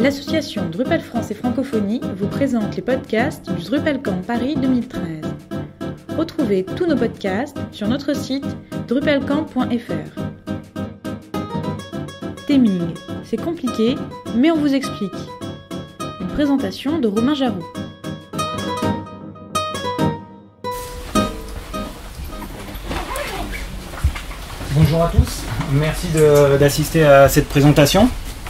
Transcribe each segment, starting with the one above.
L'association Drupal France et Francophonie vous présente les podcasts du DrupalCamp Paris 2013. Retrouvez tous nos podcasts sur notre site drupalcamp.fr. Theming, c'est compliqué, mais on vous explique. Une présentation de Romain Jarot. Bonjour à tous, merci d'assister à cette présentation.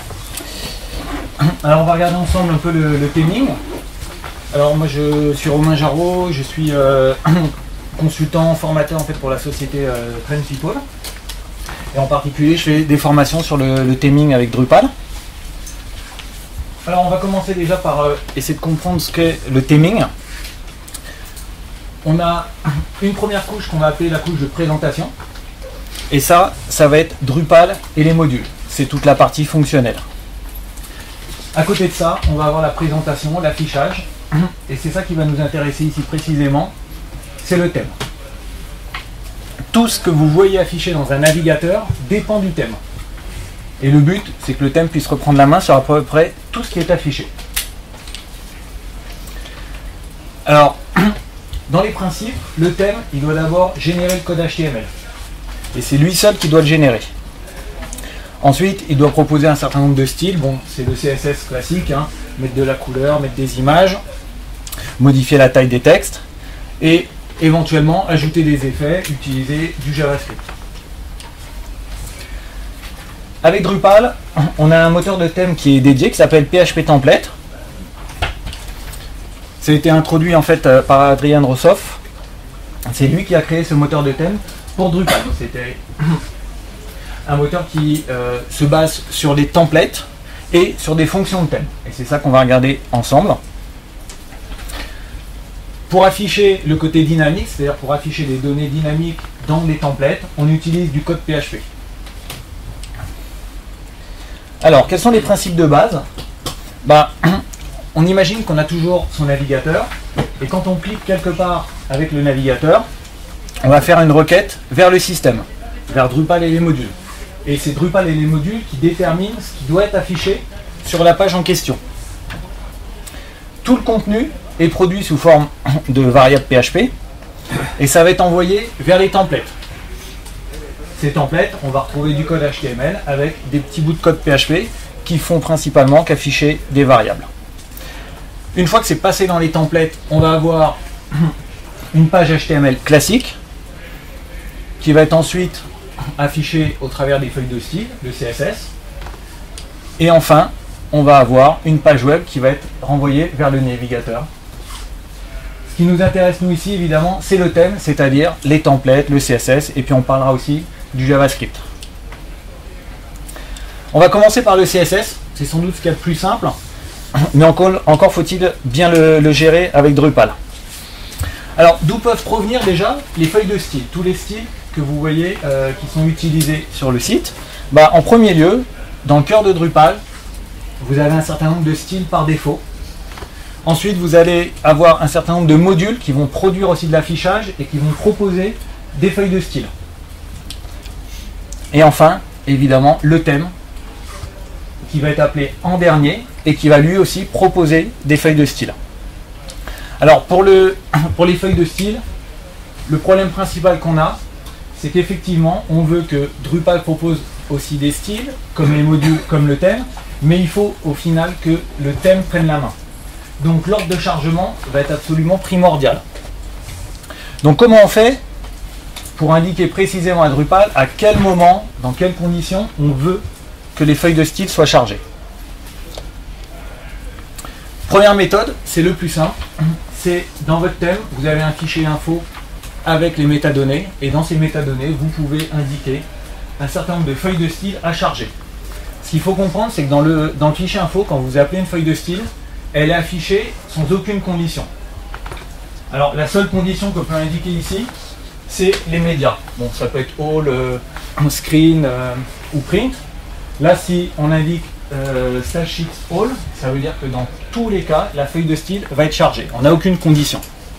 Alors on va regarder ensemble un peu le theming. Alors moi je suis Romain Jarot, je suis consultant, formateur en fait pour la société Trend People. Et en particulier je fais des formations sur le theming avec Drupal. Alors on va commencer déjà par essayer de comprendre ce qu'est le theming. On a une première couche qu'on va appeler la couche de présentation. Et ça va être Drupal et les modules. C'est toute la partie fonctionnelle. À côté de ça, on va avoir la présentation, l'affichage. Et c'est ça qui va nous intéresser ici précisément. C'est le thème. Tout ce que vous voyez affiché dans un navigateur dépend du thème. Et le but, c'est que le thème puisse reprendre la main sur à peu près tout ce qui est affiché. Alors, dans les principes, le thème, il doit d'abord générer le code HTML. Et c'est lui seul qui doit le générer. Ensuite, il doit proposer un certain nombre de styles. Bon, c'est le CSS classique, hein, mettre de la couleur, mettre des images, modifier la taille des textes, et éventuellement ajouter des effets, utiliser du JavaScript. Avec Drupal, on a un moteur de thème qui est dédié, qui s'appelle PHP Template. Ça a été introduit en fait par Adrian Rossoff. C'est lui qui a créé ce moteur de thème pour Drupal. C'était un moteur qui se base sur des templates et sur des fonctions de thème. Et c'est ça qu'on va regarder ensemble. Pour afficher le côté dynamique, c'est-à-dire pour afficher des données dynamiques dans des templates, on utilise du code PHP. Alors, quels sont les principes de base ? On imagine qu'on a toujours son navigateur, et quand on clique quelque part avec le navigateur, on va faire une requête vers le système, vers Drupal et les modules. Et c'est Drupal et les modules qui déterminent ce qui doit être affiché sur la page en question. Tout le contenu est produit sous forme de variable PHP, et ça va être envoyé vers les templates. Ces templates, on va retrouver du code HTML avec des petits bouts de code PHP qui font principalement qu'afficher des variables. Une fois que c'est passé dans les templates, on va avoir une page HTML classique qui va être ensuite affichée au travers des feuilles de style, le CSS. Et enfin, on va avoir une page web qui va être renvoyée vers le navigateur. Ce qui nous intéresse nous ici, évidemment, c'est le thème, c'est-à-dire les templates, le CSS, et puis on parlera aussi du JavaScript. On va commencer par le CSS, c'est sans doute ce qu'il y a de plus simple, mais encore faut-il bien le gérer avec Drupal. Alors, d'où peuvent provenir déjà les feuilles de style, tous les styles que vous voyez qui sont utilisés sur le site. En premier lieu, dans le cœur de Drupal, vous avez un certain nombre de styles par défaut. Ensuite, vous allez avoir un certain nombre de modules qui vont produire aussi de l'affichage et qui vont proposer des feuilles de style. Et enfin, évidemment, le thème qui va être appelé en dernier et qui va lui aussi proposer des feuilles de style. Alors pour les feuilles de style, le problème principal qu'on a, c'est qu'effectivement on veut que Drupal propose aussi des styles, comme les modules, comme le thème, mais il faut au final que le thème prenne la main. Donc l'ordre de chargement va être absolument primordial. Donc comment on fait pour indiquer précisément à Drupal à quel moment, dans quelles conditions on veut que les feuilles de style soient chargées? Première méthode, c'est le plus simple, c'est dans votre thème, vous avez un fichier info avec les métadonnées, et dans ces métadonnées, vous pouvez indiquer un certain nombre de feuilles de style à charger. Ce qu'il faut comprendre, c'est que dans le fichier info, quand vous appelez une feuille de style, elle est affichée sans aucune condition. Alors la seule condition qu'on peut indiquer ici, c'est les médias. Bon, ça peut être all, screen ou print. Là, si on indique /sheets all, ça veut dire que dans tous les cas, la feuille de style va être chargée. On n'a aucune condition.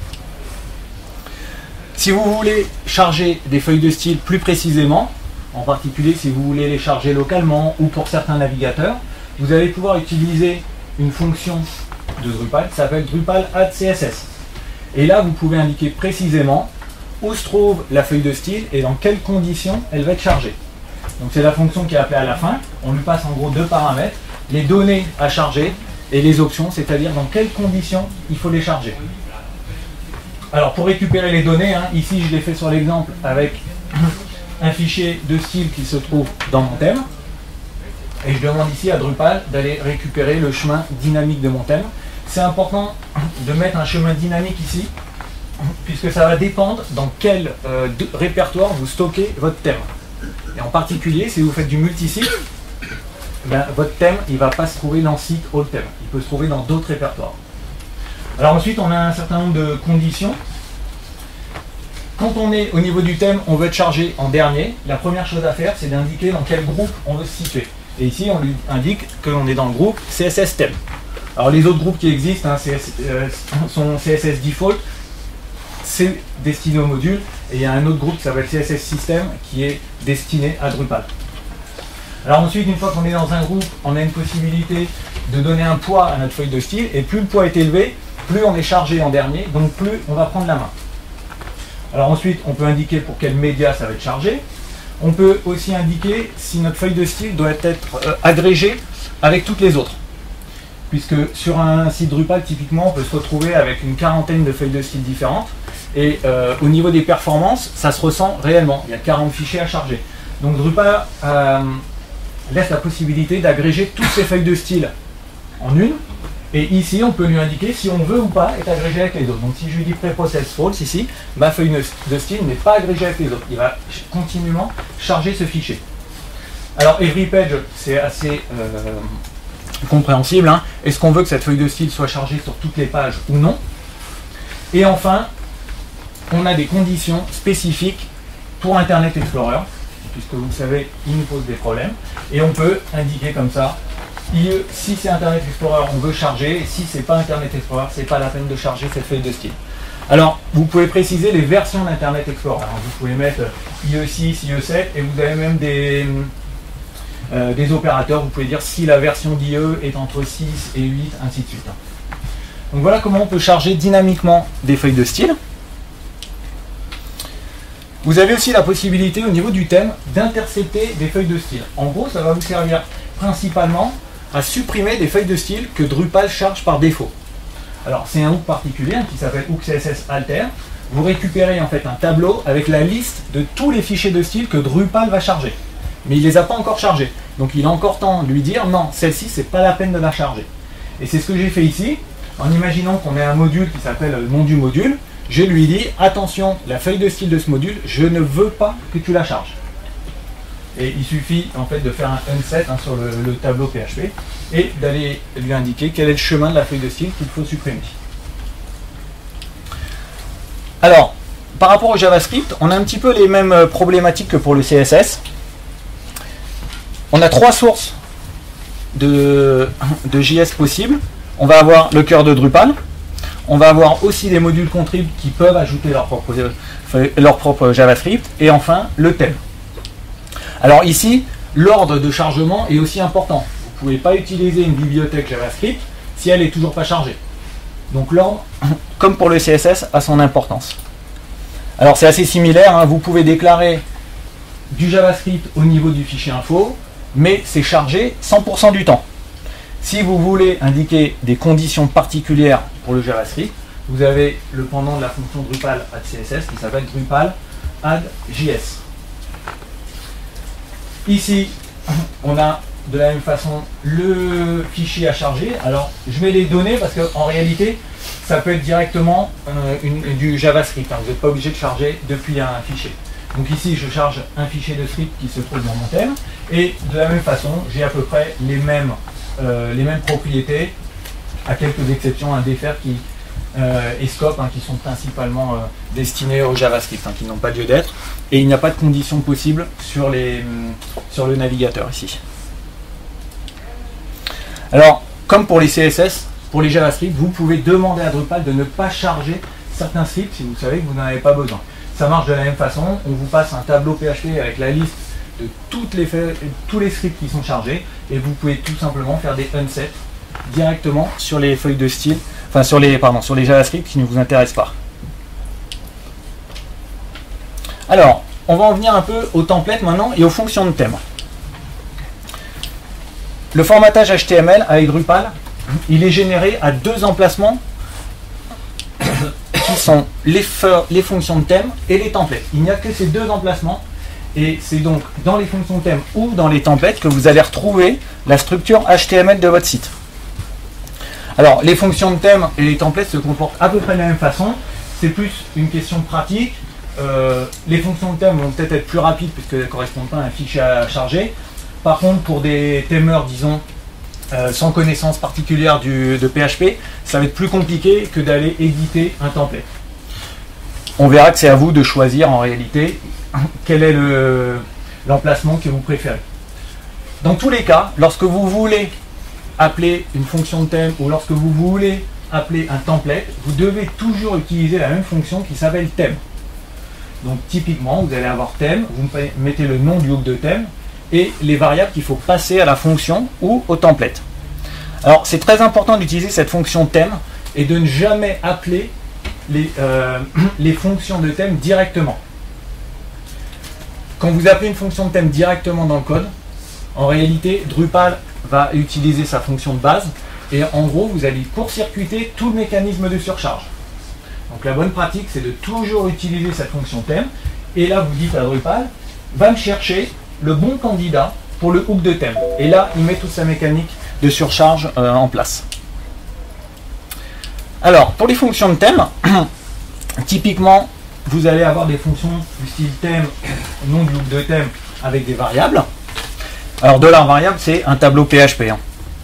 Si vous voulez charger des feuilles de style plus précisément, en particulier si vous voulez les charger localement ou pour certains navigateurs, vous allez pouvoir utiliser une fonction de Drupal qui s'appelle Drupal add CSS. Et là, vous pouvez indiquer précisément où se trouve la feuille de style et dans quelles conditions elle va être chargée. Donc c'est la fonction qui est appelée à la fin. On lui passe en gros deux paramètres, les données à charger et les options, c'est-à-dire dans quelles conditions il faut les charger. Alors pour récupérer les données, ici je l'ai fait sur l'exemple avec un fichier de style qui se trouve dans mon thème. Et je demande ici à Drupal d'aller récupérer le chemin dynamique de mon thème. C'est important de mettre un chemin dynamique ici, puisque ça va dépendre dans quel répertoire vous stockez votre thème. Et en particulier, si vous faites du multisite, votre thème, il ne va pas se trouver dans site all thème. Il peut se trouver dans d'autres répertoires. Alors ensuite, on a un certain nombre de conditions. Quand on est au niveau du thème, on veut être chargé en dernier. La première chose à faire, c'est d'indiquer dans quel groupe on veut se situer. Et ici, on lui indique que l'on est dans le groupe CSS thème. Alors les autres groupes qui existent sont CSS default, c'est destiné au module, et il y a un autre groupe qui s'appelle CSS system qui est destiné à Drupal. Alors ensuite, une fois qu'on est dans un groupe, on a une possibilité de donner un poids à notre feuille de style, et plus le poids est élevé, plus on est chargé en dernier, donc plus on va prendre la main. Alors ensuite, on peut indiquer pour quel média ça va être chargé. On peut aussi indiquer si notre feuille de style doit être agrégée avec toutes les autres. Puisque sur un site Drupal, typiquement, on peut se retrouver avec une quarantaine de feuilles de style différentes. Et au niveau des performances, ça se ressent réellement. Il y a 40 fichiers à charger. Donc Drupal laisse la possibilité d'agréger toutes ces feuilles de style en une. Et ici, on peut lui indiquer si on veut ou pas être agrégé avec les autres. Donc si je lui dis preprocess false ici, ma feuille de style n'est pas agrégée avec les autres. Il va continuellement charger ce fichier. Alors every page, c'est assez compréhensible. Est-ce qu'on veut que cette feuille de style soit chargée sur toutes les pages ou non? Et enfin, on a des conditions spécifiques pour Internet Explorer, puisque vous le savez, il nous pose des problèmes. Et on peut indiquer comme ça, si c'est Internet Explorer, on veut charger, et si c'est pas Internet Explorer, c'est pas la peine de charger cette feuille de style. Alors, vous pouvez préciser les versions d'Internet Explorer. Alors, vous pouvez mettre IE6, IE7, et vous avez même des opérateurs. Vous pouvez dire si la version d'IE est entre 6 et 8, ainsi de suite. Donc voilà comment on peut charger dynamiquement des feuilles de style. Vous avez aussi la possibilité au niveau du thème d'intercepter des feuilles de style. En gros, ça va vous servir principalement à supprimer des feuilles de style que Drupal charge par défaut. Alors c'est un hook particulier qui s'appelle hook CSS alter. Vous récupérez en fait un tableau avec la liste de tous les fichiers de style que Drupal va charger. Mais il ne les a pas encore chargés. Donc il a encore temps de lui dire non, celle-ci c'est pas la peine de la charger. Et c'est ce que j'ai fait ici, en imaginant qu'on ait un module qui s'appelle le nom du module. Je lui dis attention, la feuille de style de ce module, je ne veux pas que tu la charges. Et il suffit en fait de faire un unset sur le tableau PHP et d'aller lui indiquer quel est le chemin de la feuille de style qu'il faut supprimer. Alors, par rapport au JavaScript, on a un petit peu les mêmes problématiques que pour le CSS. On a trois sources de JS possibles. On va avoir le cœur de Drupal. On va avoir aussi des modules contrib qui peuvent ajouter leur propre JavaScript. Et enfin, le thème. Alors ici, l'ordre de chargement est aussi important. Vous ne pouvez pas utiliser une bibliothèque JavaScript si elle n'est toujours pas chargée. Donc l'ordre, comme pour le CSS, a son importance. Alors c'est assez similaire, vous pouvez déclarer du JavaScript au niveau du fichier info, mais c'est chargé 100% du temps. Si vous voulez indiquer des conditions particulières pour le JavaScript, vous avez le pendant de la fonction Drupal add CSS qui s'appelle Drupal add JS. Ici, on a de la même façon le fichier à charger. Alors, je mets les données parce qu'en réalité, ça peut être directement du JavaScript. Vous n'êtes pas obligé de charger depuis un fichier. Donc ici, je charge un fichier de script qui se trouve dans mon thème. Et de la même façon, j'ai à peu près les mêmes propriétés, à quelques exceptions, un défaire et scope qui sont principalement destinés au JavaScript, qui n'ont pas lieu d'être. Et il n'y a pas de conditions possibles sur le navigateur ici. Alors, comme pour les CSS, pour les JavaScript, vous pouvez demander à Drupal de ne pas charger certains scripts si vous savez que vous n'en avez pas besoin. Ça marche de la même façon, on vous passe un tableau PHP avec la liste de tous les scripts qui sont chargés et vous pouvez tout simplement faire des unsets directement sur les feuilles de style, enfin sur les JavaScript qui ne vous intéressent pas. Alors, on va en venir un peu aux templates maintenant et aux fonctions de thème. Le formatage HTML avec Drupal, il est généré à deux emplacements qui sont les fonctions de thème et les templates. Il n'y a que ces deux emplacements et c'est donc dans les fonctions de thème ou dans les templates que vous allez retrouver la structure HTML de votre site. Alors, les fonctions de thème et les templates se comportent à peu près de la même façon. C'est plus une question de pratique. Les fonctions de thème vont peut-être être plus rapides puisqu'elles ne correspondent pas à un fichier à charger. Par contre, pour des thèmeurs, disons, sans connaissance particulière de PHP, ça va être plus compliqué que d'aller éditer un template. On verra que c'est à vous de choisir en réalité quel est l'emplacement que vous préférez. Dans tous les cas, lorsque vous voulez appeler une fonction de thème ou lorsque vous voulez appeler un template, vous devez toujours utiliser la même fonction qui s'appelle thème. Donc typiquement, vous allez avoir thème, vous mettez le nom du hook de thème et les variables qu'il faut passer à la fonction ou au template. Alors c'est très important d'utiliser cette fonction thème et de ne jamais appeler les fonctions de thème directement. Quand vous appelez une fonction de thème directement dans le code, en réalité Drupal va utiliser sa fonction de base et en gros vous allez court-circuiter tout le mécanisme de surcharge. Donc la bonne pratique c'est de toujours utiliser cette fonction thème et là vous dites à Drupal va me chercher le bon candidat pour le hook de thème et là il met toute sa mécanique de surcharge en place. Alors pour les fonctions de thème typiquement vous allez avoir des fonctions du style thème, nom du hook de thème avec des variables. Alors $variable c'est un tableau PHP hein.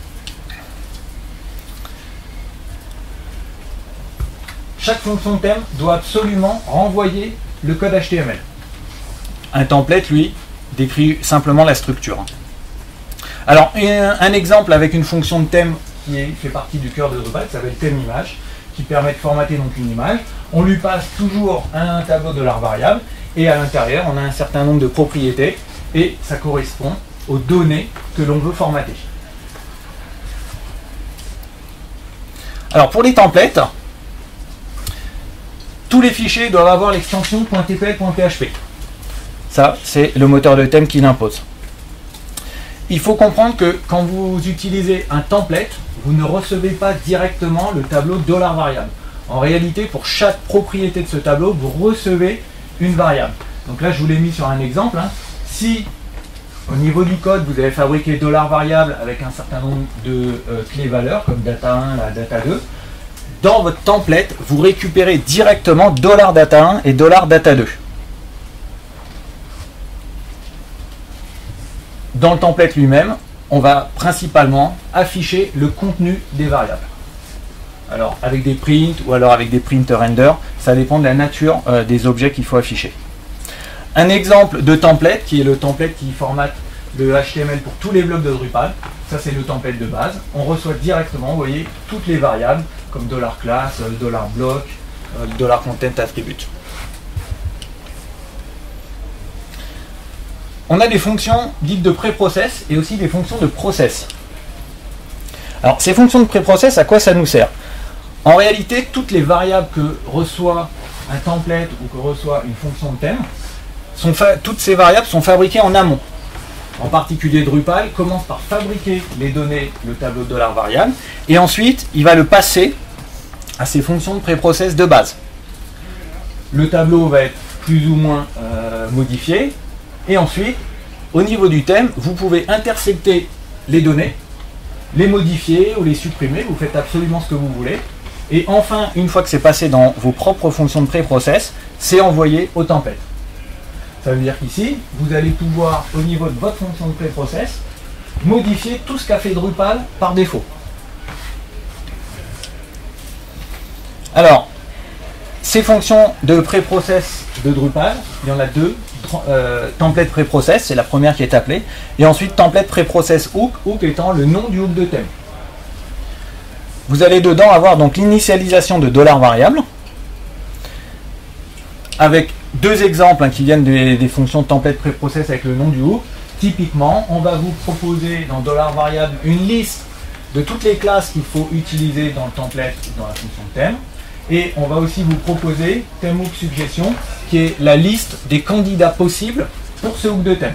Chaque fonction de thème doit absolument renvoyer le code HTML. Un template, lui, décrit simplement la structure. Alors, un exemple avec une fonction de thème qui fait partie du cœur de Drupal, ça s'appelle thème image, qui permet de formater donc une image. On lui passe toujours un tableau $variable et à l'intérieur, on a un certain nombre de propriétés et ça correspond aux données que l'on veut formater. Alors, pour les templates, tous les fichiers doivent avoir l'extension .tpl.php. Ça, c'est le moteur de thème qui l'impose. Il faut comprendre que quand vous utilisez un template, vous ne recevez pas directement le tableau $variable. En réalité, pour chaque propriété de ce tableau, vous recevez une variable. Donc là, je vous l'ai mis sur un exemple. Hein. Si au niveau du code, vous avez fabriqué $variable avec un certain nombre de clés valeurs, comme data1, la data2, dans votre template, vous récupérez directement $data1 et $data2. Dans le template lui-même, on va principalement afficher le contenu des variables. Alors avec des prints ou alors avec des print render, ça dépend de la nature des objets qu'il faut afficher. Un exemple de template, qui est le template qui formate le HTML pour tous les blocs de Drupal, ça c'est le template de base. On reçoit directement, vous voyez, toutes les variables, comme $class, $block, $content attribute. On a des fonctions dites de pré-process et aussi des fonctions de process. Alors, ces fonctions de pré-process, à quoi ça nous sert? En réalité, toutes les variables que reçoit un template ou que reçoit une fonction de thème, toutes ces variables sont fabriquées en amont. En particulier, Drupal commence par fabriquer les données, le tableau $variable, et ensuite, il va le passer à ses fonctions de pré-process de base. Le tableau va être plus ou moins modifié, et ensuite, au niveau du thème, vous pouvez intercepter les données, les modifier ou les supprimer, vous faites absolument ce que vous voulez. Et enfin, une fois que c'est passé dans vos propres fonctions de pré-process, c'est envoyé au template. Ça veut dire qu'ici, vous allez pouvoir, au niveau de votre fonction de pré-process, modifier tout ce qu'a fait Drupal par défaut. Alors, ces fonctions de pré-process de Drupal, il y en a deux. Template pré-process, c'est la première qui est appelée, et ensuite template pré-process hook, hook étant le nom du hook de thème. Vous allez dedans avoir donc l'initialisation de $variable avec deux exemples qui viennent des fonctions de template préprocess avec le nom du hook. Typiquement, on va vous proposer dans $variable une liste de toutes les classes qu'il faut utiliser dans le template dans la fonction de thème. Et on va aussi vous proposer thème hook suggestion, qui est la liste des candidats possibles pour ce hook de thème.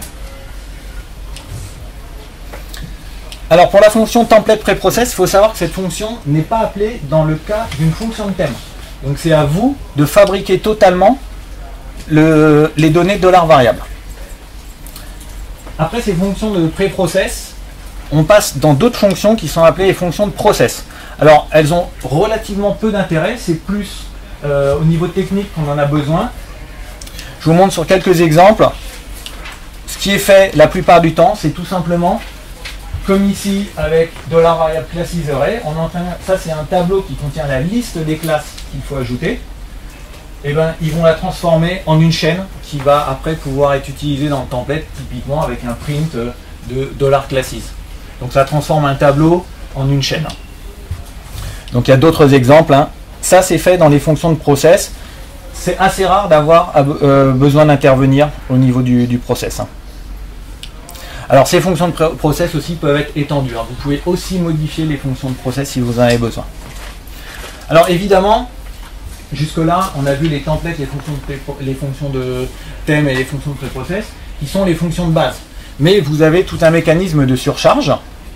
Alors pour la fonction template préprocess, il faut savoir que cette fonction n'est pas appelée dans le cas d'une fonction de thème. Donc c'est à vous de fabriquer totalement les données $variable. Après ces fonctions de préprocess, on passe dans d'autres fonctions qui sont appelées les fonctions de process. Alors elles ont relativement peu d'intérêt, c'est plus au niveau technique qu'on en a besoin. Je vous montre sur quelques exemples. Ce qui est fait la plupart du temps, c'est tout simplement comme ici avec $variable class isArray, ça c'est un tableau qui contient la liste des classes qu'il faut ajouter. Et ben, ils vont la transformer en une chaîne qui va après pouvoir être utilisée dans le template, typiquement avec un print de $classes. Donc ça transforme un tableau en une chaîne. Donc il y a d'autres exemples. Ça c'est fait dans les fonctions de process. C'est assez rare d'avoir besoin d'intervenir au niveau du process. Alors ces fonctions de process aussi peuvent être étendues. Vous pouvez aussi modifier les fonctions de process si vous en avez besoin. Alors évidemment, jusque-là, on a vu les templates, les fonctions de thème et les fonctions de préprocess, qui sont les fonctions de base. Mais vous avez tout un mécanisme de surcharge.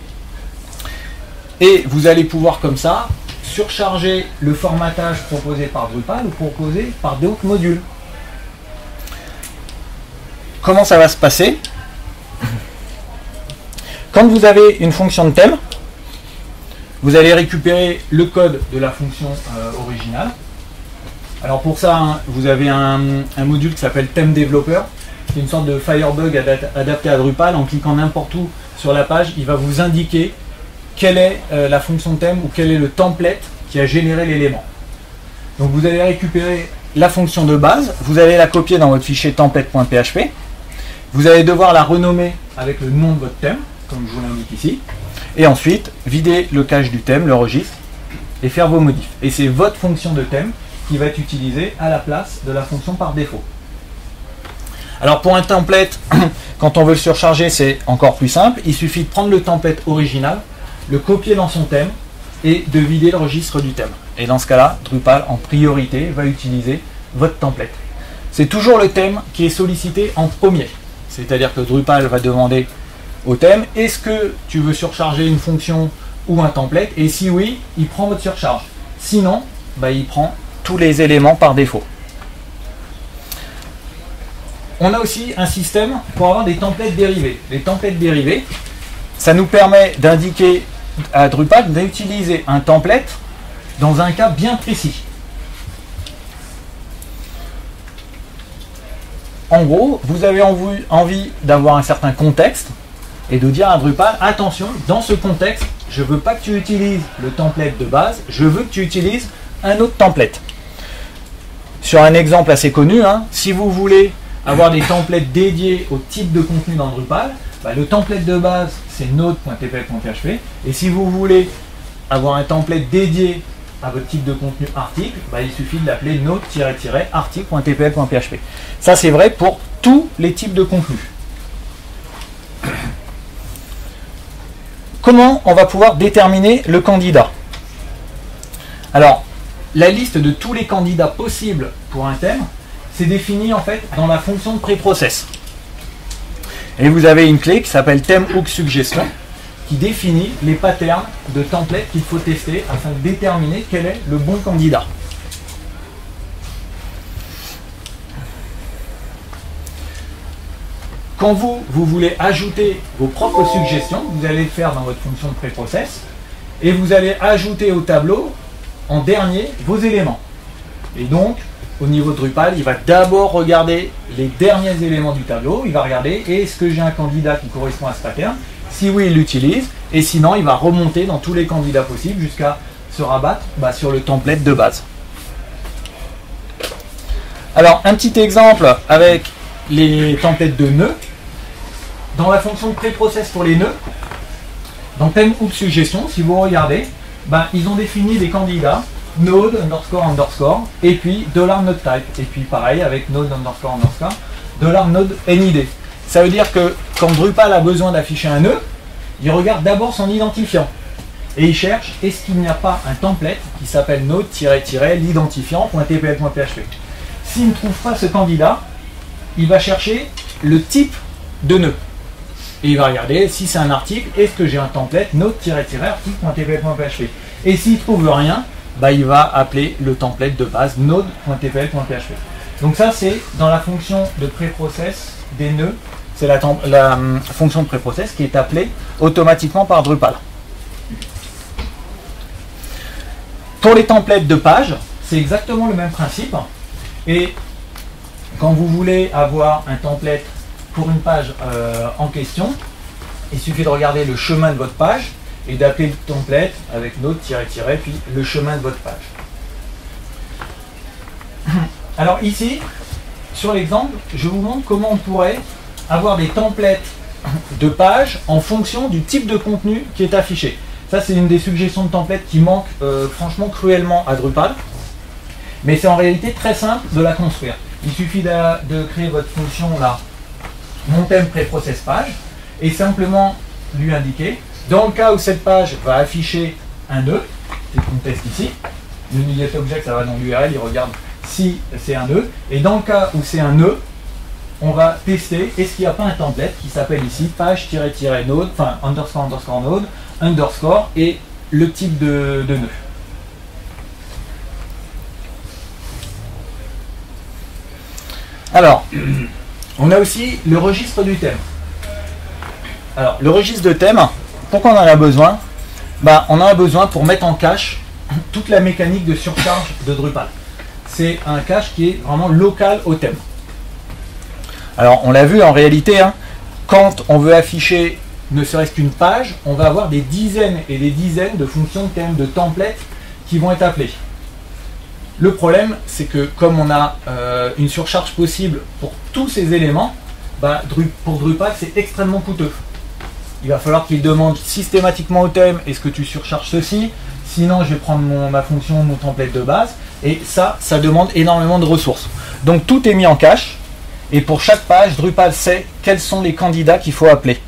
Et vous allez pouvoir comme ça surcharger le formatage proposé par Drupal ou proposé par d'autres modules. Comment ça va se passer ? Quand vous avez une fonction de thème, vous allez récupérer le code de la fonction originale. Alors pour ça, vous avez un module qui s'appelle Theme Developer, qui est une sorte de Firebug adapté à Drupal. En cliquant n'importe où sur la page, il va vous indiquer quelle est la fonction de thème ou quel est le template qui a généré l'élément. Donc vous allez récupérer la fonction de base, vous allez la copier dans votre fichier template.php, vous allez devoir la renommer avec le nom de votre thème, comme je vous l'indique ici, et ensuite vider le cache du thème, le registre, et faire vos modifs. Et c'est votre fonction de thème qui va être utilisée à la place de la fonction par défaut. Alors pour un template, quand on veut le surcharger, c'est encore plus simple. Il suffit de prendre le template original, le copier dans son thème et de vider le registre du thème. Et dans ce cas-là, Drupal en priorité va utiliser votre template. C'est toujours le thème qui est sollicité en premier. C'est-à-dire que Drupal va demander au thème, est-ce que tu veux surcharger une fonction ou un template? Et si oui, il prend votre surcharge. Sinon, il prend tous les éléments par défaut. On a aussi un système pour avoir des templates dérivés. Les templates dérivés, ça nous permet d'indiquer à Drupal d'utiliser un template dans un cas bien précis. En gros, vous avez envie d'avoir un certain contexte et de dire à Drupal, attention, dans ce contexte, je ne veux pas que tu utilises le template de base, je veux que tu utilises un autre template. Sur un exemple assez connu, si vous voulez avoir des templates dédiés au type de contenu dans Drupal, le template de base c'est node.tpl.php, et si vous voulez avoir un template dédié à votre type de contenu article, il suffit de l'appeler node-article.tpl.php. Ça c'est vrai pour tous les types de contenus. Comment on va pouvoir déterminer le candidat? Alors, la liste de tous les candidats possibles pour un thème, c'est défini en fait dans la fonction de préprocess. Et vous avez une clé qui s'appelle theme hook suggestion qui définit les patterns de templates qu'il faut tester afin de déterminer quel est le bon candidat. Quand vous voulez ajouter vos propres suggestions, vous allez le faire dans votre fonction de préprocess et vous allez ajouter au tableau en dernier vos éléments. Et donc, au niveau de Drupal, il va d'abord regarder les derniers éléments du tableau, il va regarder est-ce que j'ai un candidat qui correspond à ce pattern, si oui il l'utilise, et sinon il va remonter dans tous les candidats possibles jusqu'à se rabattre sur le template de base. Alors un petit exemple avec les templates de nœuds. Dans la fonction de préprocess pour les nœuds, dans thème hook suggestion, si vous regardez, ils ont défini des candidats node __ et puis $node_type. Et puis pareil avec node __ $node NID. Ça veut dire que quand Drupal a besoin d'afficher un nœud, il regarde d'abord son identifiant. Et il cherche, est-ce qu'il n'y a pas un template qui s'appelle node-l'identifiant.tpl.php. S'il ne trouve pas ce candidat, il va chercher le type de nœud. Et il va regarder si c'est un article, est-ce que j'ai un template node-article.tpl.php. Et s'il ne trouve rien, bah, il va appeler le template de base node.tpl.php. Donc ça, c'est dans la fonction de préprocess des nœuds. C'est la fonction de préprocess qui est appelée automatiquement par Drupal. Pour les templates de page, c'est exactement le même principe. Et quand vous voulez avoir un template pour une page en question, il suffit de regarder le chemin de votre page et d'appeler le template avec node --, puis le chemin de votre page. Alors ici, sur l'exemple, je vous montre comment on pourrait avoir des templates de pages en fonction du type de contenu qui est affiché. Ça, c'est une des suggestions de templates qui manque franchement cruellement à Drupal. Mais c'est en réalité très simple de la construire. Il suffit de créer votre fonction là, mon thème préprocess page, et simplement lui indiquer, dans le cas où cette page va afficher un nœud, c'est qu'on teste ici, le NuGetObject, ça va dans l'URL, il regarde si c'est un nœud, et dans le cas où c'est un nœud, on va tester est-ce qu'il n'y a pas un template qui s'appelle ici page-node, enfin __node, _ et le type de nœud. Alors, on a aussi le registre du thème. Alors, le registre de thème, pourquoi on en a besoin? Bah, on en a besoin pour mettre en cache toute la mécanique de surcharge de Drupal. C'est un cache qui est vraiment local au thème. Alors, on l'a vu en réalité, hein, quand on veut afficher ne serait-ce qu'une page, on va avoir des dizaines et des dizaines de fonctions de thème, de templates qui vont être appelées. Le problème, c'est que comme on a une surcharge possible pour tous ces éléments, bah, pour Drupal, c'est extrêmement coûteux. Il va falloir qu'il demande systématiquement au thème, est-ce que tu surcharges ceci? Sinon, je vais prendre ma fonction, mon template de base. Et ça demande énormément de ressources. Donc, tout est mis en cache. Et pour chaque page, Drupal sait quels sont les candidats qu'il faut appeler.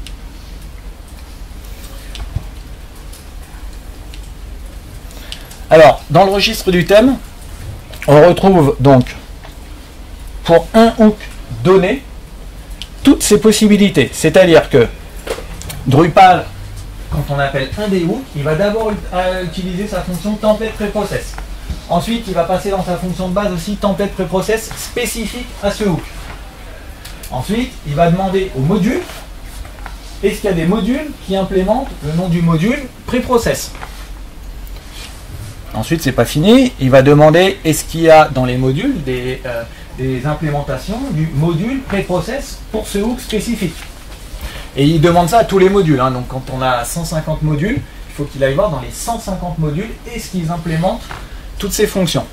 Alors, dans le registre du thème, on retrouve donc, pour un hook donné, toutes ces possibilités. C'est-à-dire que Drupal, quand on appelle un des hooks, il va d'abord utiliser sa fonction template preprocess. Ensuite, il va passer dans sa fonction de base aussi template preprocess spécifique à ce hook. Ensuite, il va demander au module, est-ce qu'il y a des modules qui implémentent le nom du module preprocess. Ensuite, c'est pas fini, il va demander est-ce qu'il y a dans les modules des implémentations du module preprocess pour ce hook spécifique. Et il demande ça à tous les modules, hein. Donc quand on a 150 modules, il faut qu'il aille voir dans les 150 modules est-ce qu'ils implémentent toutes ces fonctions.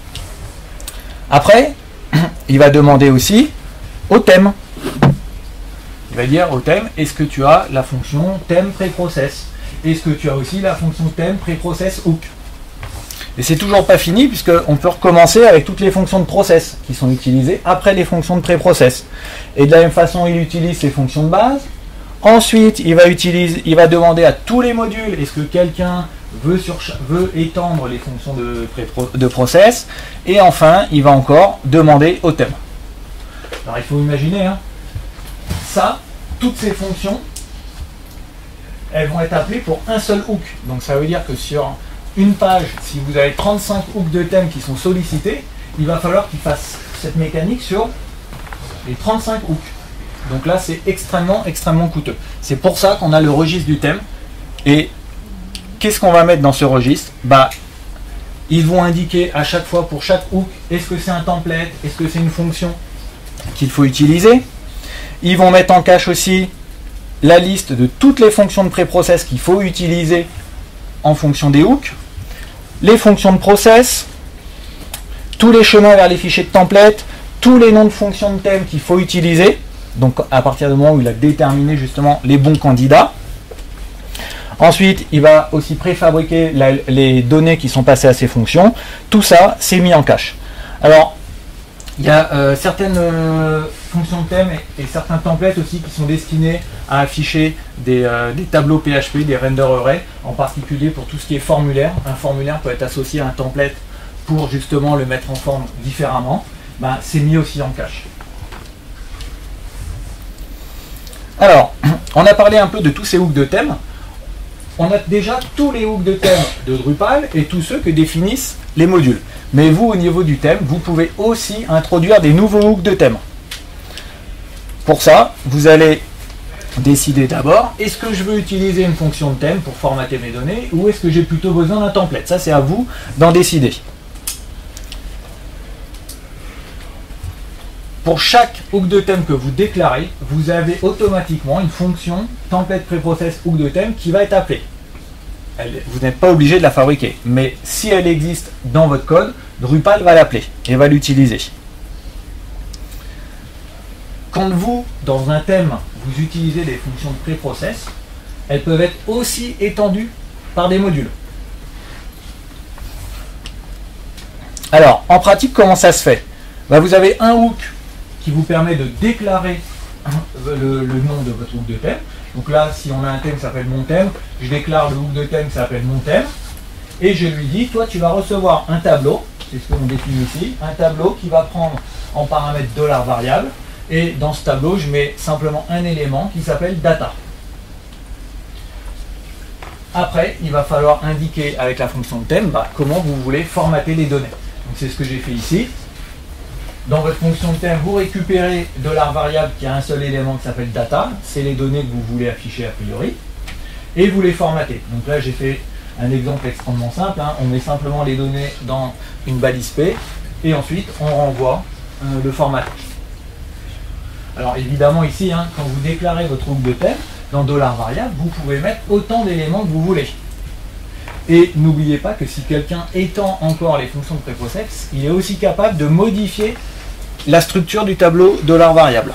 Après, il va demander aussi au thème. Il va dire au thème, est-ce que tu as la fonction thème preprocess? Est-ce que tu as aussi la fonction thème preprocess hook? Et c'est toujours pas fini puisqu'on peut recommencer avec toutes les fonctions de process qui sont utilisées après les fonctions de pré-process. Et de la même façon, il utilise ses fonctions de base. Ensuite, il va demander à tous les modules, est-ce que quelqu'un veut étendre les fonctions de process? Et enfin, il va encore demander au thème. Alors il faut imaginer, hein, ça, toutes ces fonctions, elles vont être appelées pour un seul hook. Donc ça veut dire que sur une page, si vous avez 35 hooks de thème qui sont sollicités, il va falloir qu'il fasse cette mécanique sur les 35 hooks. Donc là, c'est extrêmement coûteux. C'est pour ça qu'on a le registre du thème. Et qu'est-ce qu'on va mettre dans ce registre? Bah, ils vont indiquer à chaque fois pour chaque hook, est-ce que c'est un template, est-ce que c'est une fonction qu'il faut utiliser. Ils vont mettre en cache aussi la liste de toutes les fonctions de pré-process qu'il faut utiliser en fonction des hooks, les fonctions de process, tous les chemins vers les fichiers de template, tous les noms de fonctions de thème qu'il faut utiliser, donc à partir du moment où il a déterminé justement les bons candidats. Ensuite, il va aussi préfabriquer les données qui sont passées à ces fonctions. Tout ça, c'est mis en cache. Alors, il y a certaines fonctions de thème et certains templates aussi qui sont destinés à afficher des tableaux PHP, des render arrays, en particulier pour tout ce qui est formulaire. Un formulaire peut être associé à un template pour justement le mettre en forme différemment. Ben, c'est mis aussi en cache. Alors, on a parlé un peu de tous ces hooks de thème. On a déjà tous les hooks de thème de Drupal et tous ceux que définissent les modules. Mais vous, au niveau du thème, vous pouvez aussi introduire des nouveaux hooks de thème. Pour ça, vous allez décider d'abord, est-ce que je veux utiliser une fonction de thème pour formater mes données ou est-ce que j'ai plutôt besoin d'un template? Ça, c'est à vous d'en décider. Pour chaque hook de thème que vous déclarez, vous avez automatiquement une fonction template preprocess hook de thème qui va être appelée. Vous n'êtes pas obligé de la fabriquer, mais si elle existe dans votre code, Drupal va l'appeler et va l'utiliser. Quand vous, dans un thème, vous utilisez des fonctions de preprocess, elles peuvent être aussi étendues par des modules. Alors, en pratique, comment ça se fait? Vous avez un hook qui vous permet de déclarer le nom de votre hook de thème. Donc là, si on a un thème qui s'appelle mon thème, je déclare le hook de thème qui s'appelle mon thème, et je lui dis, toi tu vas recevoir un tableau, c'est ce qu'on définit ici, un tableau qui va prendre en paramètre $variable, et dans ce tableau, je mets simplement un élément qui s'appelle data. Après, il va falloir indiquer avec la fonction de thème comment vous voulez formater les données. Donc c'est ce que j'ai fait ici. Dans votre fonction de thème, vous récupérez $variable qui a un seul élément qui s'appelle data, c'est les données que vous voulez afficher a priori, et vous les formatez. Donc là, j'ai fait un exemple extrêmement simple, on met simplement les données dans une balise P, et ensuite on renvoie le formatage. Alors évidemment ici, quand vous déclarez votre hook de thème, dans $variable, vous pouvez mettre autant d'éléments que vous voulez. Et n'oubliez pas que si quelqu'un étend encore les fonctions de preprocess, il est aussi capable de modifier la structure du tableau $variable.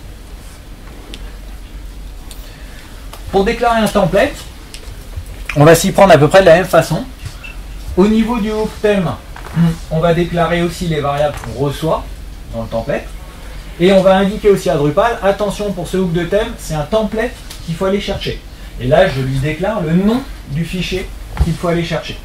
Pour déclarer un template, on va s'y prendre à peu près de la même façon. Au niveau du hook thème, on va déclarer aussi les variables qu'on reçoit dans le template. Et on va indiquer aussi à Drupal, attention pour ce hook de thème, c'est un template qu'il faut aller chercher. Et là, je lui déclare le nom du fichier qu'il faut aller chercher.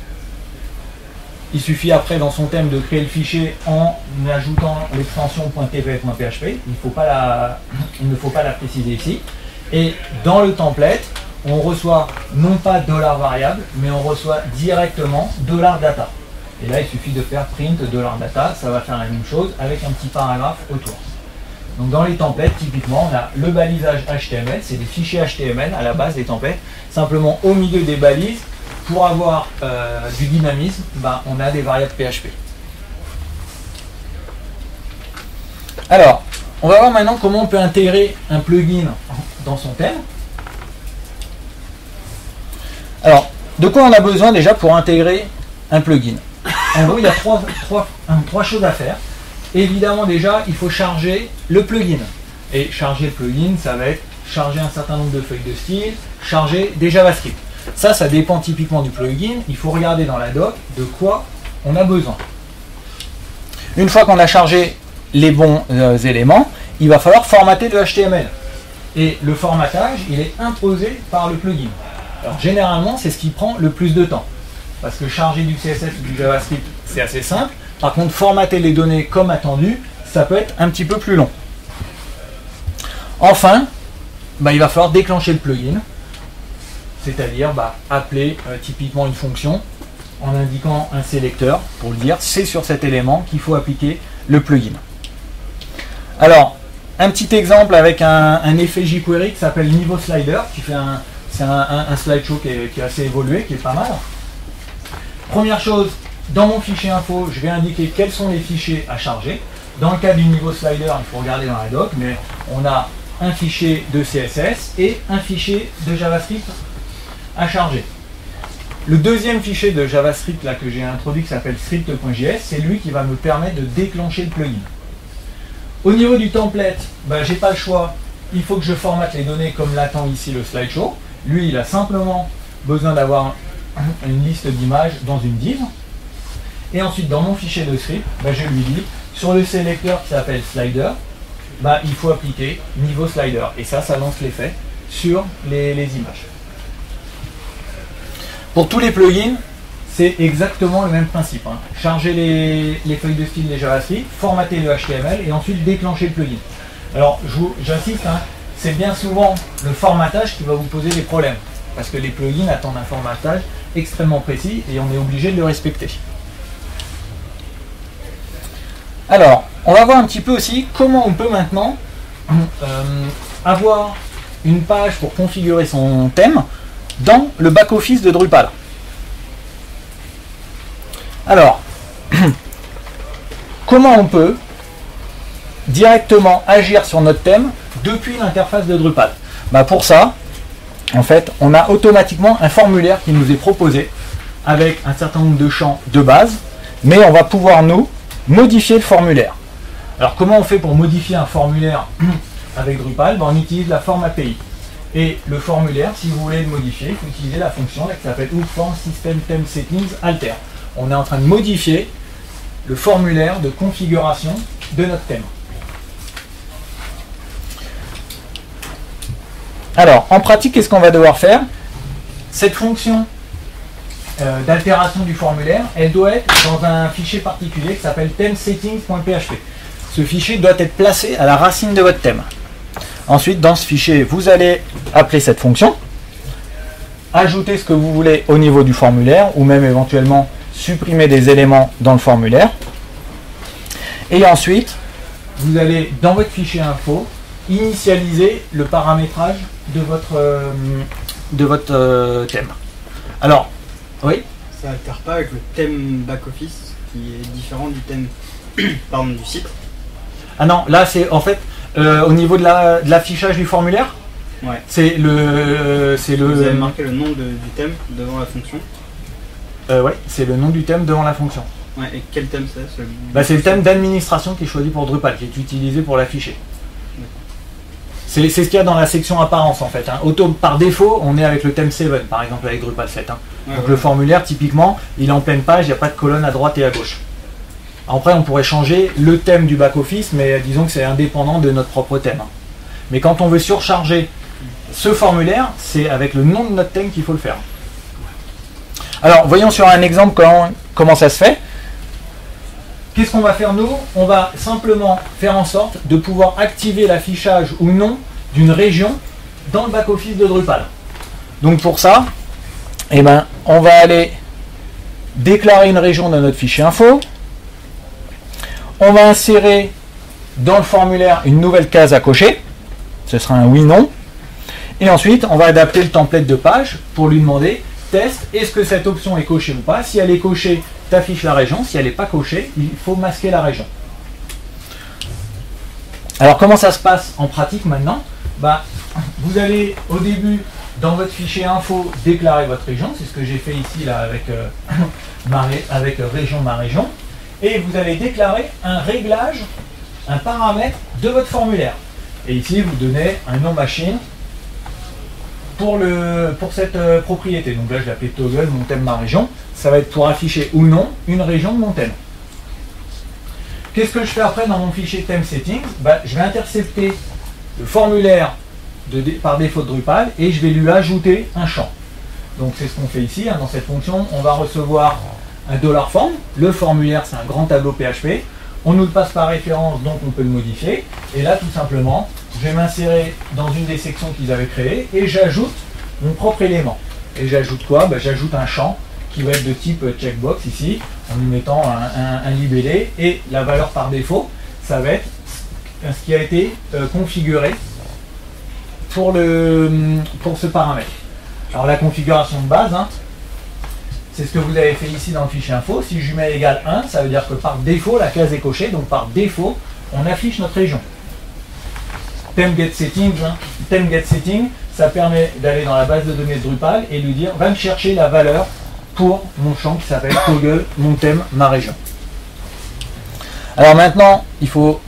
Il suffit après dans son thème de créer le fichier en ajoutant l'extension .tv.php. Il ne faut pas la préciser ici. Et dans le template, on reçoit non pas $variable, mais on reçoit directement $data. Et là, il suffit de faire print $data, ça va faire la même chose avec un petit paragraphe autour. Donc dans les templates, typiquement, on a le balisage HTML, c'est des fichiers HTML à la base des templates. Simplement au milieu des balises, pour avoir du dynamisme, on a des variables PHP. Alors, on va voir maintenant comment on peut intégrer un plugin dans son thème. Alors, de quoi on a besoin déjà pour intégrer un plugin? En gros, il y a trois choses à faire. Évidemment, déjà, il faut charger le plugin. Et charger le plugin, ça va être charger un certain nombre de feuilles de style, charger des JavaScript. Ça dépend typiquement du plugin. Il faut regarder dans la doc de quoi on a besoin. Une fois qu'on a chargé les bons éléments, il va falloir formater le HTML. Et le formatage, il est imposé par le plugin. Alors généralement, c'est ce qui prend le plus de temps. Parce que charger du CSS ou du JavaScript, c'est assez simple. Par contre, formater les données comme attendu, ça peut être un petit peu plus long. Enfin, il va falloir déclencher le plugin. C'est-à-dire appeler typiquement une fonction en indiquant un sélecteur pour le dire c'est sur cet élément qu'il faut appliquer le plugin. Alors, un petit exemple avec un effet jQuery qui s'appelle Niveau Slider, qui fait c'est un slideshow qui est assez évolué, qui est pas mal. Première chose, dans mon fichier info, je vais indiquer quels sont les fichiers à charger. Dans le cas du niveau slider, il faut regarder dans la doc, mais on a un fichier de CSS et un fichier de JavaScript à charger. Le deuxième fichier de JavaScript là, que j'ai introduit qui s'appelle script.js, c'est lui qui va me permettre de déclencher le plugin. Au niveau du template, j'ai pas le choix, il faut que je formate les données comme l'attend ici le slideshow. Lui, il a simplement besoin d'avoir une liste d'images dans une div. Et ensuite, dans mon fichier de script, je lui dis, sur le sélecteur qui s'appelle slider, il faut appliquer niveau slider. Et ça lance l'effet sur les images. Pour tous les plugins, c'est exactement le même principe. Charger les feuilles de style des JavaScript, formater le HTML et ensuite déclencher le plugin. Alors, j'insiste, c'est bien souvent le formatage qui va vous poser des problèmes. Parce que les plugins attendent un formatage extrêmement précis et on est obligé de le respecter. Alors, on va voir un petit peu aussi comment on peut maintenant avoir une page pour configurer son thème dans le back-office de Drupal. Alors, comment on peut directement agir sur notre thème depuis l'interface de Drupal? Pour ça, en fait, on a automatiquement un formulaire qui nous est proposé avec un certain nombre de champs de base, mais on va pouvoir nous modifier le formulaire. Alors, comment on fait pour modifier un formulaire avec Drupal? On utilise la form API. Et le formulaire, si vous voulez le modifier, il faut utiliser la fonction qui s'appelle form system theme settings alter. On est en train de modifier le formulaire de configuration de notre thème. Alors, en pratique, qu'est-ce qu'on va devoir faire? Cette fonction d'altération du formulaire, elle doit être dans un fichier particulier qui s'appelle themesettings.php. Ce fichier doit être placé à la racine de votre thème. Ensuite, dans ce fichier, vous allez appeler cette fonction, ajouter ce que vous voulez au niveau du formulaire, ou même éventuellement supprimer des éléments dans le formulaire. Et ensuite, vous allez, dans votre fichier info, initialiser le paramétrage de votre thème. Alors, oui? Ça n'altère pas avec le thème back-office, qui est différent du thème du site. Ah non, là c'est en fait au niveau de l'affichage du formulaire. Ouais. Vous avez marqué le nom du thème devant la fonction. Ouais, c'est le nom du thème devant la fonction. Ouais, et quel thème c'est? C'est le thème d'administration qui est choisi pour Drupal, qui est utilisé pour l'afficher. C'est ce qu'il y a dans la section apparence en fait. Par défaut, on est avec le thème 7, par exemple avec Drupal 7. Donc le formulaire, typiquement, il est en pleine page, il n'y a pas de colonne à droite et à gauche. Après, on pourrait changer le thème du back-office, mais disons que c'est indépendant de notre propre thème. Mais quand on veut surcharger ce formulaire, c'est avec le nom de notre thème qu'il faut le faire. Alors, voyons sur un exemple comment ça se fait. Qu'est-ce qu'on va faire nous? On va simplement faire en sorte de pouvoir activer l'affichage ou non d'une région dans le back-office de Drupal. Donc pour ça, on va aller déclarer une région dans notre fichier info. On va insérer dans le formulaire une nouvelle case à cocher. Ce sera un oui/non. Et ensuite, on va adapter le template de page pour lui demander test, est-ce que cette option est cochée ou pas? Si elle est cochée, tu affiches la région. Si elle n'est pas cochée, il faut masquer la région. Alors, comment ça se passe en pratique maintenant? Vous allez au début, dans votre fichier info, déclarer votre région. C'est ce que j'ai fait ici là, avec région ma région. Et vous allez déclarer un réglage, un paramètre de votre formulaire. Et ici, vous donnez un nom machine pour cette propriété. Donc là, je vais l'appeler toggle, mon thème, ma région. Ça va être pour afficher ou non une région de mon thème. Qu'est-ce que je fais après dans mon fichier theme settings? Je vais intercepter le formulaire par défaut de Drupal et je vais lui ajouter un champ. Donc c'est ce qu'on fait ici. Dans cette fonction, on va recevoir un $form. Le formulaire, c'est un grand tableau PHP. On nous le passe par référence, donc on peut le modifier. Et là, tout simplement, je vais m'insérer dans une des sections qu'ils avaient créées et j'ajoute mon propre élément. Et j'ajoute quoi? J'ajoute un champ qui va être de type checkbox ici, en lui mettant un libellé. Et la valeur par défaut, ça va être ce qui a été configuré pour ce paramètre. Alors la configuration de base, c'est ce que vous avez fait ici dans le fichier info. Si je lui mets égal 1, ça veut dire que par défaut, la case est cochée. Donc par défaut, on affiche notre région. Theme get settings, theme get setting, ça permet d'aller dans la base de données de Drupal et lui dire, va me chercher la valeur pour mon champ qui s'appelle toggle, mon thème, ma région. Alors maintenant, il faut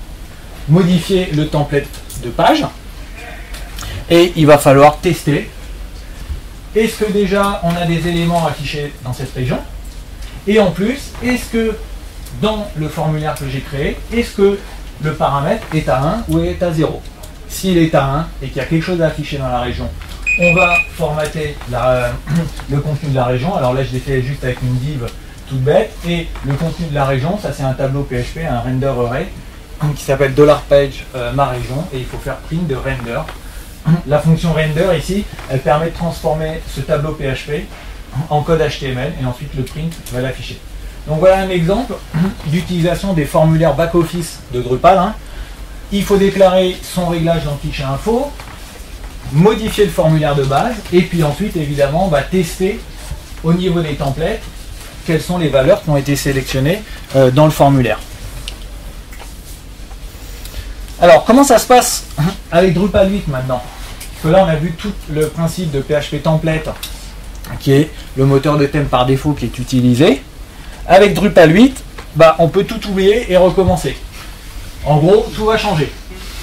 modifier le template de page et il va falloir tester est-ce que déjà on a des éléments affichés dans cette région? Et en plus, est-ce que dans le formulaire que j'ai créé, est-ce que le paramètre est à 1 ou est à 0? S'il est à 1 et qu'il y a quelque chose à afficher dans la région, on va formater le contenu de la région. Alors là, je l'ai fait juste avec une div toute bête. Et le contenu de la région, ça c'est un tableau PHP, un render array, qui s'appelle $page ma région. Et il faut faire print de render. La fonction render ici, elle permet de transformer ce tableau PHP en code HTML. Et ensuite, le print va l'afficher. Donc voilà un exemple d'utilisation des formulaires back-office de Drupal. Il faut déclarer son réglage dans le fichier info, modifier le formulaire de base, et puis ensuite, évidemment, on va tester au niveau des templates quelles sont les valeurs qui ont été sélectionnées dans le formulaire. Alors, comment ça se passe avec Drupal 8 maintenant? Parce que là, on a vu tout le principe de PHP template, qui est le moteur de thème par défaut qui est utilisé. Avec Drupal 8, on peut tout oublier et recommencer. En gros, tout va changer.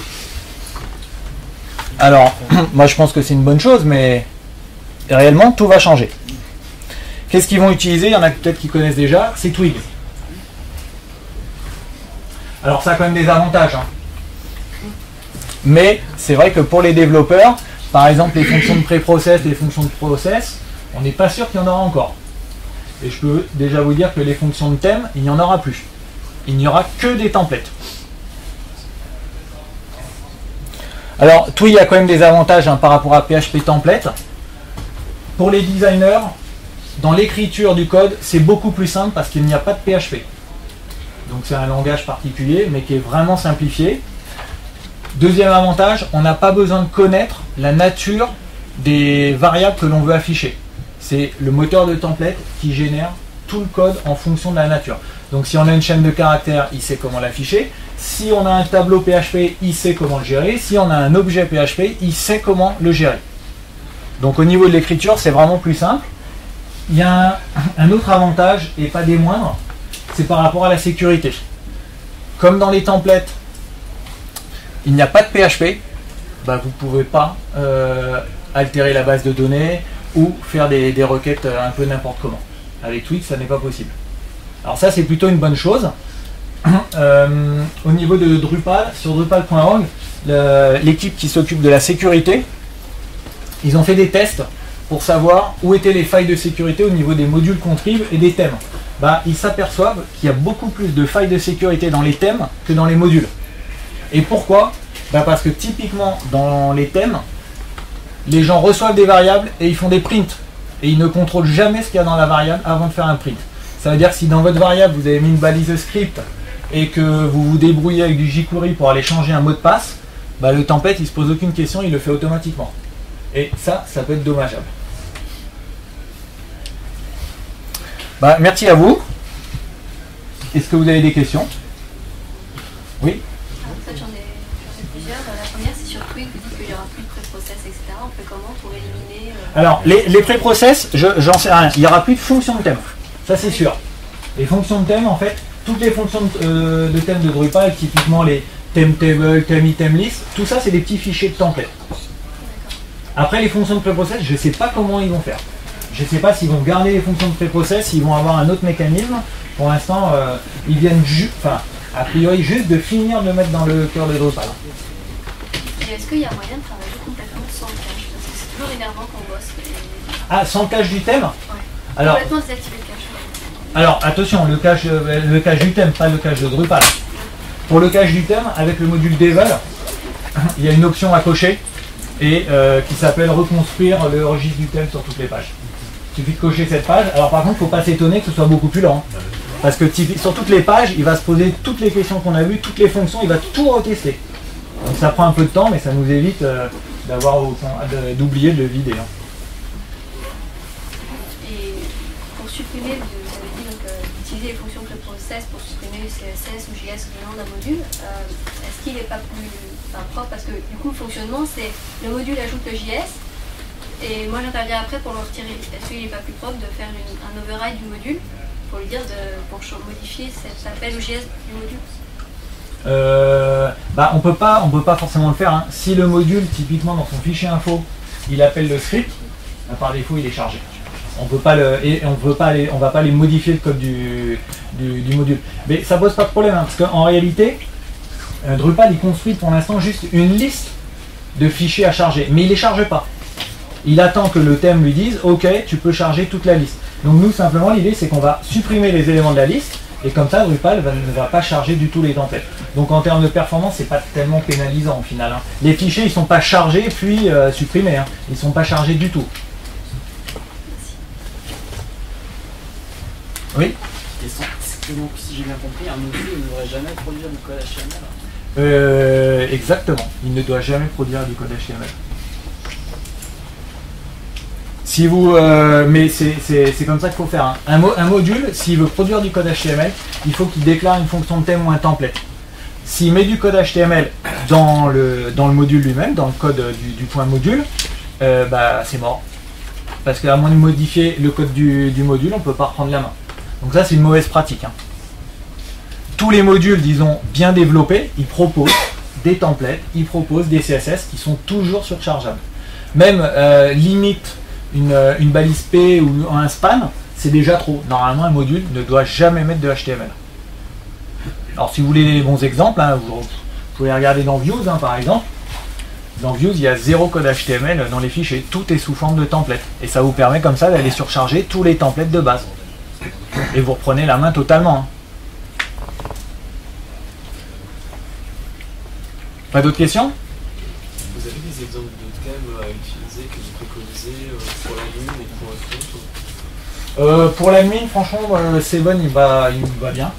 Alors, moi je pense que c'est une bonne chose, mais réellement, tout va changer. Qu'est-ce qu'ils vont utiliser? Il y en a peut-être qui connaissent déjà, c'est Twig. Alors ça a quand même des avantages. Mais c'est vrai que pour les développeurs, par exemple les fonctions de pré-process et les fonctions de process, on n'est pas sûr qu'il y en aura encore. Et je peux déjà vous dire que les fonctions de thème, il n'y en aura plus. Il n'y aura que des templates. Alors, Twig a quand même des avantages par rapport à PHP template. Pour les designers, dans l'écriture du code, c'est beaucoup plus simple parce qu'il n'y a pas de PHP. Donc c'est un langage particulier, mais qui est vraiment simplifié. Deuxième avantage, on n'a pas besoin de connaître la nature des variables que l'on veut afficher. C'est le moteur de template qui génère tout le code en fonction de la nature. Donc si on a une chaîne de caractères, il sait comment l'afficher. Si on a un tableau PHP, il sait comment le gérer. Si on a un objet PHP, il sait comment le gérer. Donc au niveau de l'écriture, c'est vraiment plus simple. Il y a un autre avantage, et pas des moindres, c'est par rapport à la sécurité. Comme dans les templates, il n'y a pas de PHP, vous ne pouvez pas altérer la base de données ou faire des requêtes un peu n'importe comment. Avec Twig, ça n'est pas possible. Alors ça, c'est plutôt une bonne chose. Au niveau de Drupal, sur Drupal.org, l'équipe qui s'occupe de la sécurité, ils ont fait des tests pour savoir où étaient les failles de sécurité au niveau des modules contrib et des thèmes. Ils s'aperçoivent qu'il y a beaucoup plus de failles de sécurité dans les thèmes que dans les modules. Et pourquoi? Parce que typiquement dans les thèmes, les gens reçoivent des variables et ils font des prints. Et ils ne contrôlent jamais ce qu'il y a dans la variable avant de faire un print. Ça veut dire que si dans votre variable vous avez mis une balise script et que vous vous débrouillez avec du jQuery pour aller changer un mot de passe, le template il se pose aucune question, il le fait automatiquement. Et ça peut être dommageable. Merci à vous. Est-ce que vous avez des questions? Oui. En fait, j'en ai plusieurs. La première, c'est sur Twig, vous dites qu'il n'y aura plus de pré-process, etc. On fait comment pour éliminer Alors, les pré-process, j'en sais rien. Il n'y aura plus de fonctions de thème. Ça, c'est sûr. Les fonctions de thème, en fait, toutes les fonctions de thème de Drupal, typiquement les theme table, theme item list, tout ça, c'est des petits fichiers de template. Après, les fonctions de pré-process, je ne sais pas comment ils vont faire. Je ne sais pas s'ils vont garder les fonctions de pré-process, s'ils vont avoir un autre mécanisme. Pour l'instant, ils viennent a priori juste de finir de le mettre dans le cœur de Drupal. Et est-ce qu'il y a moyen de travailler complètement sans le cache? Parce que c'est toujours énervant qu'on bosse. Ah, sans le cache du thème? Ouais. Alors, complètement désactiver le cache. Alors, attention, le cache du thème, pas le cache de Drupal. Pour le cache du thème, avec le module Devel, il y a une option à cocher et qui s'appelle reconstruire le registre du thème sur toutes les pages. Il suffit de cocher cette page. Alors par contre, il ne faut pas s'étonner que ce soit beaucoup plus lent. Parce que sur toutes les pages, il va se poser toutes les questions qu'on a vues, toutes les fonctions, il va tout retester. Donc ça prend un peu de temps, mais ça nous évite d'oublier de le vider. Et pour supprimer, vous avez dit d'utiliser les fonctions de process pour supprimer le CSS ou JS du nom d'un module, est-ce qu'il n'est pas plus propre? Parce que du coup, le fonctionnement, c'est le module ajoute le JS. Et moi j'interviens après pour le retirer. Est-ce qu'il n'est pas plus propre de faire un override du module pour lui dire pour modifier cet appel au JS du module? On peut pas forcément le faire. Si le module, typiquement dans son fichier info, il appelle le script, Par défaut, il est chargé. On peut pas on va pas les modifier le code du module. Mais ça pose pas de problème, hein, parce qu'en réalité, Drupal il construit pour l'instant juste une liste de fichiers à charger, mais il les charge pas. Il attend que le thème lui dise OK, tu peux charger toute la liste. Donc nous simplement l'idée c'est qu'on va supprimer les éléments de la liste et comme ça Drupal ne va pas charger du tout les templates. Donc en termes de performance c'est pas tellement pénalisant au final. Hein. Les fichiers ils sont pas chargés puis supprimés, hein. Ils sont pas chargés du tout. Oui. Donc, si j'ai bien compris, un module ne devrait jamais produire du code HTML. Exactement. Il ne doit jamais produire du code HTML. Si vous, mais c'est comme ça qu'il faut faire. Hein. Un module, s'il veut produire du code HTML, il faut qu'il déclare une fonction de thème ou un template. S'il met du code HTML dans le module lui-même, dans le code du point module, c'est mort. Parce qu'à moins de modifier le code du module, on ne peut pas reprendre la main. Donc ça c'est une mauvaise pratique. Hein. Tous les modules, disons, bien développés, ils proposent des templates, ils proposent des CSS qui sont toujours surchargeables. Même limite une balise P ou un span, c'est déjà trop. Normalement un module ne doit jamais mettre de HTML. Alors si vous voulez les bons exemples, hein, vous pouvez regarder dans Views hein, par exemple. Dans Views, il y a 0 code HTML dans les fichiers, tout est sous forme de template. Et ça vous permet comme ça d'aller surcharger tous les templates de base. Et vous reprenez la main totalement. Hein. Pas d'autres questions? Vous avez des exemples de thèmes à utiliser que vous préconisez pour l'admin et pour le front? Pour l'admin, franchement, Seven il va bien.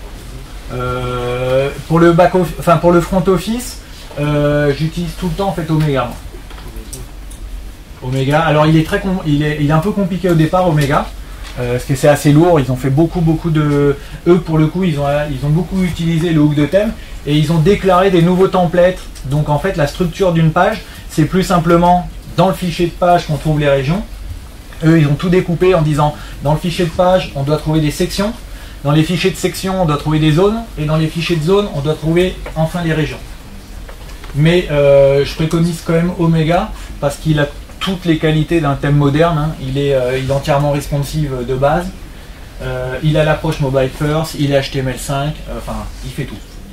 Pour le pour le front office, j'utilise tout le temps en fait Omega. Moi. Omega. Alors il est un peu compliqué au départ Omega. Parce que c'est assez lourd, ils ont fait beaucoup de... Eux pour le coup ils ont beaucoup utilisé le hook de thème et ils ont déclaré des nouveaux templates. Donc en fait la structure d'une page c'est plus simplement dans le fichier de page qu'on trouve les régions. Eux ils ont tout découpé en disant dans le fichier de page on doit trouver des sections, dans les fichiers de sections on doit trouver des zones et dans les fichiers de zones on doit trouver enfin les régions. Mais je préconise quand même Omega parce qu'il a toutes les qualités d'un thème moderne, hein. Il est entièrement responsive de base, il a l'approche mobile first, il est HTML5, enfin il fait tout.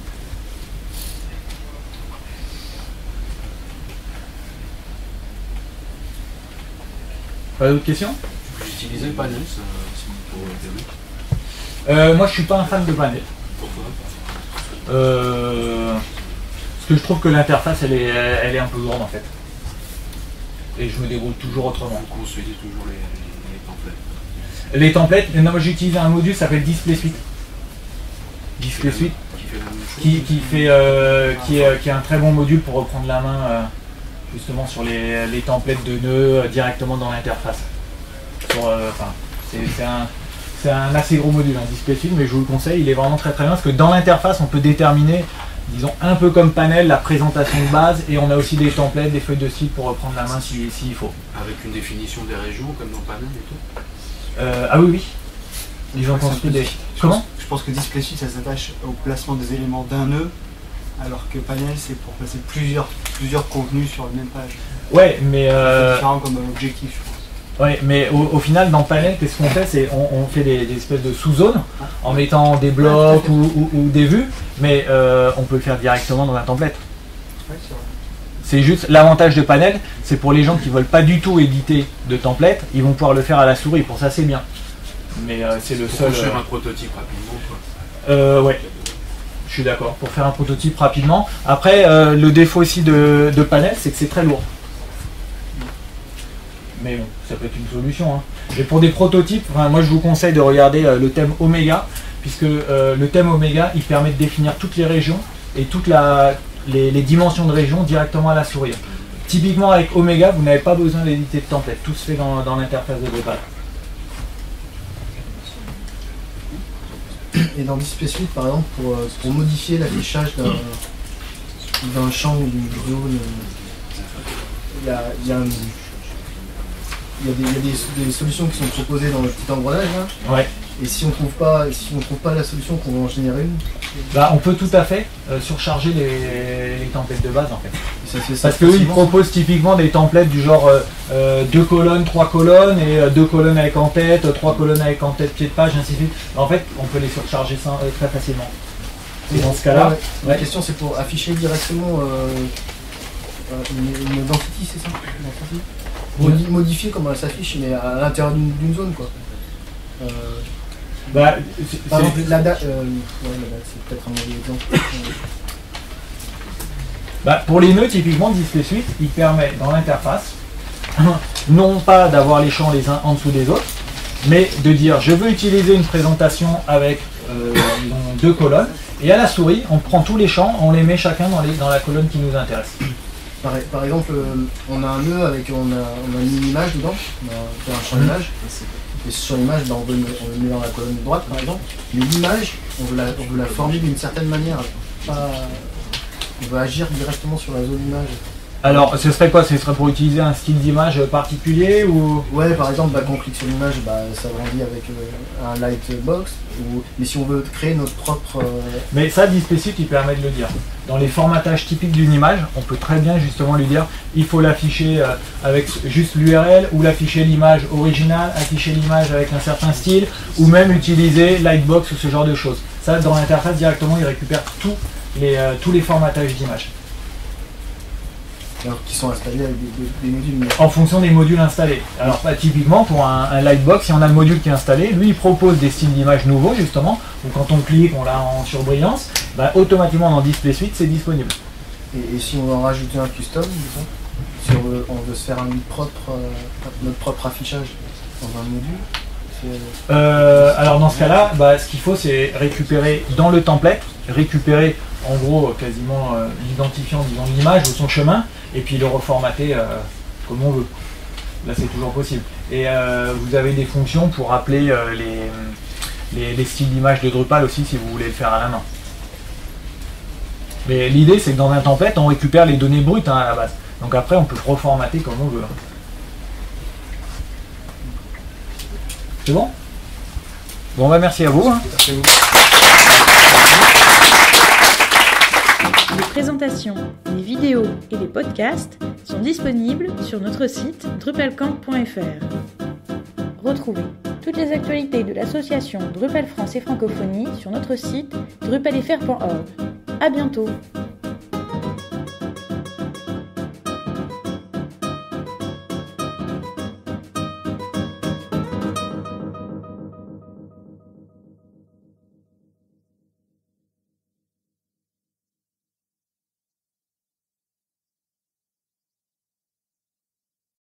Pas d'autres questions? Vous utilisez Panel pour Internet? Moi je suis pas un fan de Panel. Pourquoi? Parce que je trouve que l'interface elle est un peu lourde en fait. Et je me débrouille toujours autrement. Vous construisez toujours les templates? Les templates, moi j'ai utilisé un module qui s'appelle Display Suite. Display Suite qui est un très bon module pour reprendre la main justement sur les templates de nœuds directement dans l'interface. C'est un assez gros module, un Display Suite, mais je vous le conseille, il est vraiment très bien parce que dans l'interface on peut déterminer, disons un peu comme Panel, la présentation de base et on a aussi des templates, des feuilles de style pour reprendre la main s'il faut. Avec une définition des régions comme dans Panel et tout? Ah oui. Ils ont construit des... Comment? Je pense que Display Suite ça s'attache au placement des éléments d'un nœud, alors que Panel c'est pour placer plusieurs contenus sur une même page. Ouais, mais... C'est différent comme objectif je pense. Ouais, mais au final, dans Panel, qu'est-ce qu'on fait? C'est on fait des espèces de sous-zones en mettant des blocs ou des vues, mais on peut le faire directement dans un template. Ouais, c'est vrai. C'est juste l'avantage de Panel, c'est pour les gens qui veulent pas du tout éditer de template, ils vont pouvoir le faire à la souris. Pour ça, c'est bien. Mais c'est le seul. Pour faire un prototype rapidement, quoi. Ouais. Je suis d'accord. Pour faire un prototype rapidement. Après, le défaut aussi de Panel, c'est que c'est très lourd. Mais bon, ça peut être une solution. Hein. Et pour des prototypes, moi je vous conseille de regarder le thème Omega, puisque le thème Omega, il permet de définir toutes les régions et toutes les dimensions de région directement à la souris. Typiquement avec Omega, vous n'avez pas besoin d'éditer de template, tout se fait dans l'interface de Drupal. Et dans Display Suite, par exemple, pour modifier l'affichage d'un champ ou d'une zone, il y a il y a des solutions qui sont proposées dans le petit engrenage là. Ouais. Et si on trouve pas la solution, qu'on va en générer une. Bah, on peut tout à fait surcharger les templates de base en fait. Ça se fait Parce qu'eux ils proposent typiquement des templates du genre 2 colonnes, 3 colonnes et 2 colonnes avec en-tête, 3 colonnes avec en-tête, pied de page, ainsi de suite. En fait, on peut les surcharger très facilement. Et dans ce cas-là, la question c'est pour afficher directement une identity, c'est ça? Modifier comment elle s'affiche, mais à l'intérieur d'une zone quoi. Bah, par exemple, la date, c'est peut-être un mauvais exemple. Bah, pour les nœuds, typiquement, Display Suite, il permet dans l'interface, non pas d'avoir les champs les uns en dessous des autres, mais de dire je veux utiliser une présentation avec 2 colonnes, et à la souris, on prend tous les champs, on les met chacun dans la colonne qui nous intéresse. Par exemple, on a un nœud avec on a mis une image dedans, on a fait un champ d'image. Et sur l'image, on le met dans la colonne droite par exemple, mais l'image, on veut la former d'une certaine manière. On veut agir directement sur la zone image. Alors, ce serait quoi? Ce serait pour utiliser un style d'image particulier ou... Ouais, par exemple, quand on clique sur l'image, ça grandit avec un lightbox. Mais si on veut créer notre propre... Mais ça, Display Suite, il permet de le dire. Dans les formatages typiques d'une image, on peut très bien justement lui dire il faut l'afficher avec juste l'URL, ou l'afficher l'image originale, afficher l'image avec un certain style, ou même utiliser Lightbox ou ce genre de choses. Ça, dans l'interface, directement, il récupère tous les formatages d'images. Alors, qui sont installés avec des modules. En fonction des modules installés. Alors typiquement pour un Lightbox, si on a le module qui est installé, lui il propose des styles d'image nouveaux justement, où quand on clique, on l'a en surbrillance, automatiquement dans Display Suite c'est disponible. Et si on veut en rajouter un custom, si on veut se faire notre propre affichage dans un module, alors dans ce cas-là, ce qu'il faut c'est récupérer dans le template, récupérer en gros quasiment l'identifiant disons de l'image ou son chemin, et puis le reformater comme on veut. Là c'est toujours possible. Et vous avez des fonctions pour appeler les styles d'image de Drupal aussi si vous voulez le faire à la main. Mais l'idée c'est que dans un template on récupère les données brutes à la base. Donc après on peut reformater comme on veut. C'est bon? Bon merci à vous. Merci à vous. Les présentations, les vidéos et les podcasts sont disponibles sur notre site drupalcamp.fr. Retrouvez toutes les actualités de l'association Drupal France et Francophonie sur notre site drupalfr.org. À bientôt!